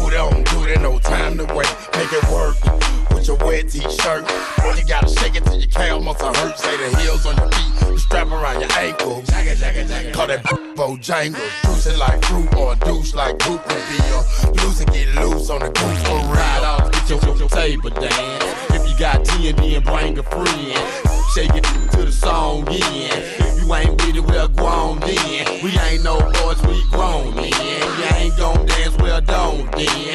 booty on duty, no time to wait. Make it work with your wet t-shirt. You gotta shake it till your calf muscle hurt. Say the heels on your feet, the strap around your ankle. Call that Bojangles. Juice it like fruit or a douche like Goop would be. Loose and get loose on the goose for real. Ride off, get your table dance. If you got D&D and bring a friend, shake it to the song in. If you ain't with it, well grown then. We ain't no boys, we grown then. You ain't gon' dance, well don't then.